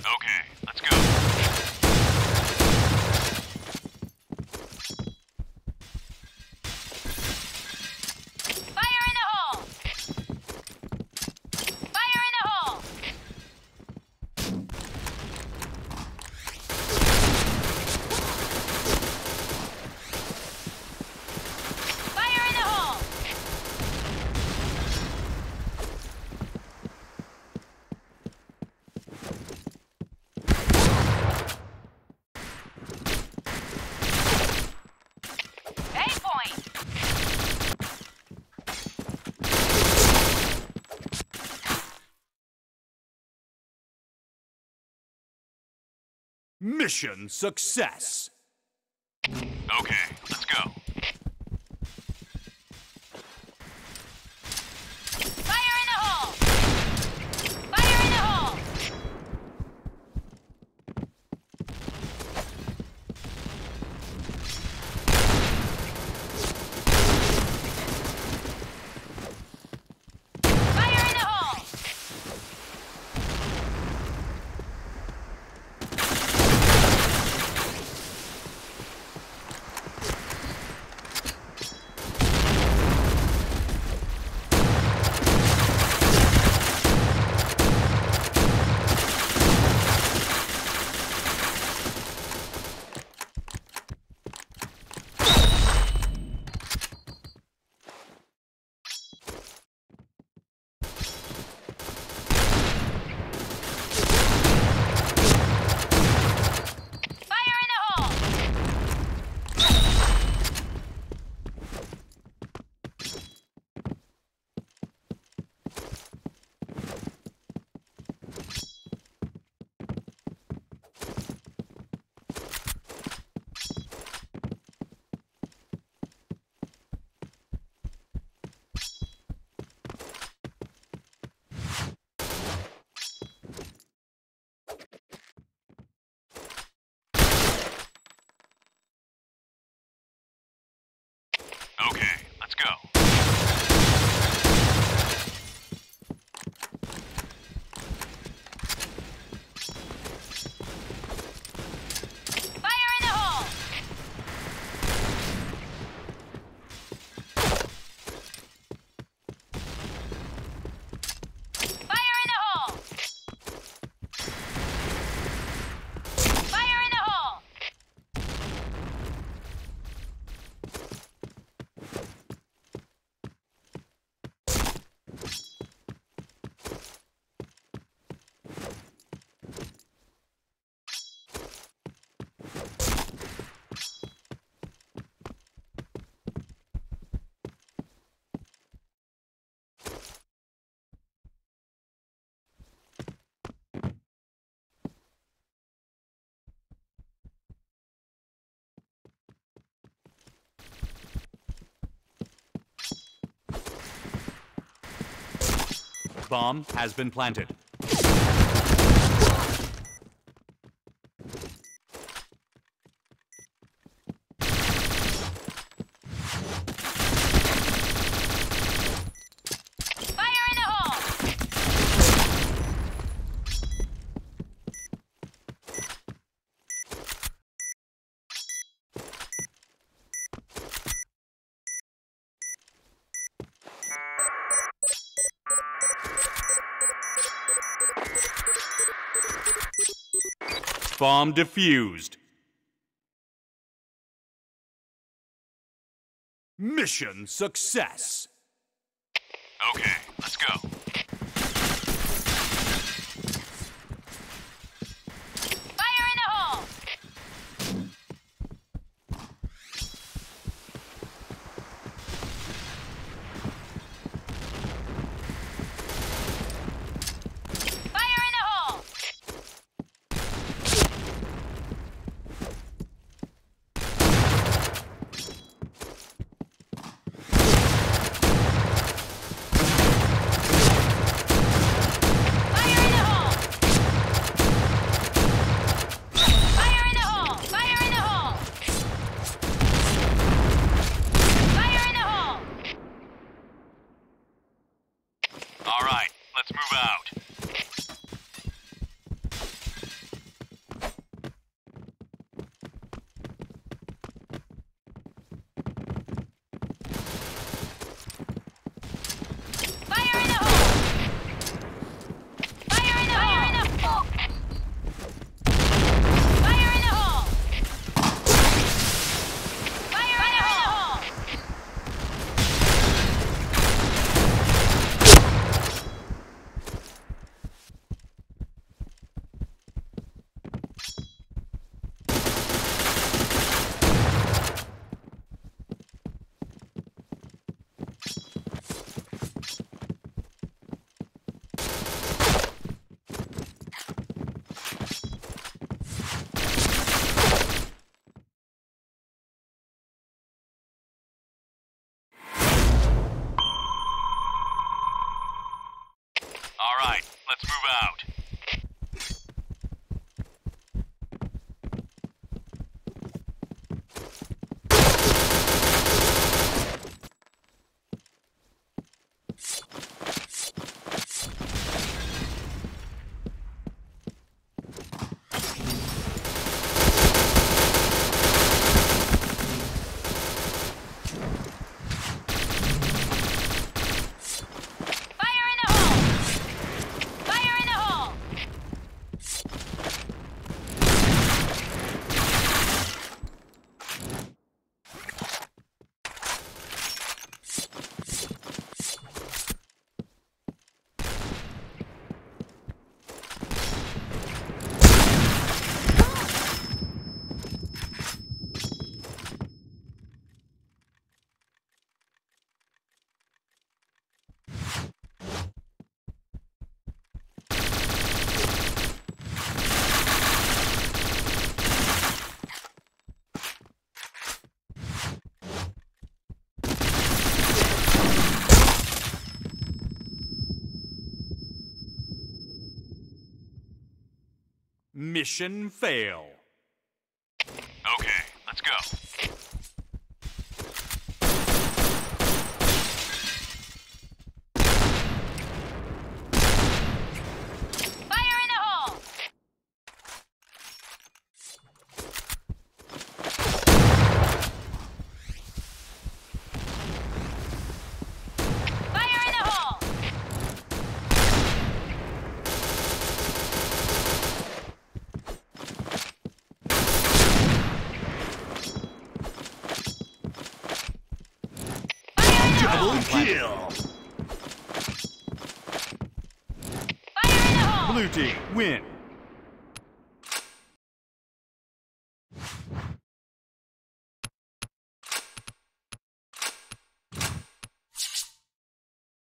Okay, let's go. Fire in the hole! Fire in the hole! Fire in the hole! A point! Mission success! Okay, let's go. Fire in the hole! Fire in the hole! Fire in the hole! Fire in the hole! Okay, let's go. Fire in the hole! Fire in the hole! Fire in the hole! Bomb has been planted. Fire in the hole! Bomb defused. Mission success! Okay, let's go. Fire in the hole! Fire in the hole! All right, let's move out. Let's move out. Fire in the hole! Fire in the hole! Mission fail. Okay, let's go. Fire in the hole! Fire in the hole! Double kill. Fire in the hole! Blue team win.